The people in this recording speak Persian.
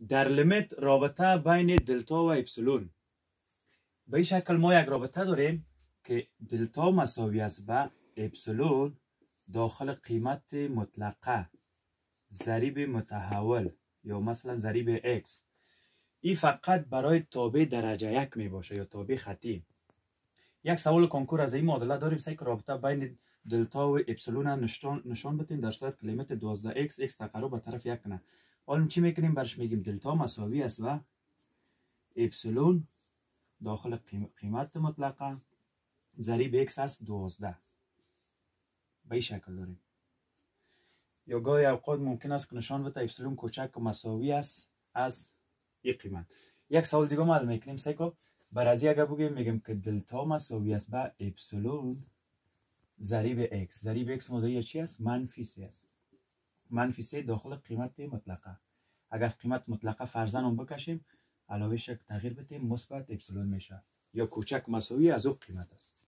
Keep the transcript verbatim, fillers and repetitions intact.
در لیمیت رابطه بین دلتا و اپسیلون. به این شکل ما یک رابطه داریم که دلتا مساوی است به اپسیلون داخل قیمت مطلقه ضریب متحول یا مثلا ضریب x. این فقط برای تابع درجه یک می باشه یا تابع خطی. یک سوال کنکور از این معادله داریم سعی که رابطه بین دلتا و اپسیلون نشان نشان بدیم در صورت که لیمیت دوازده ایکس x تقرب به طرف یک کنه. حالا چی میکنیم؟ برش میگیم دلتا مساوی است و اپسیلون داخل قیمت مطلقه ضریب x است دوازده. به این شکل داریم. یا گاهی اوقات ممکن است که نشان بده اپسیلون کوچک و مساوی است از این قیمت. یک سوال دیگه ما حل میکنیم سعی که بر از اگه بگیم میگیم که دلتا مساوی است به اپسیلون ضریب x. ضریب x مدعی چی است؟ منفی سه است. منفی سه داخل قیمت مطلقه. اگر قیمت مطلقه فرضاً اون بکشیم علاوه شک تغییر بدیم مثبت اپسیلون میشه یا کوچک مساوی از اون قیمت است.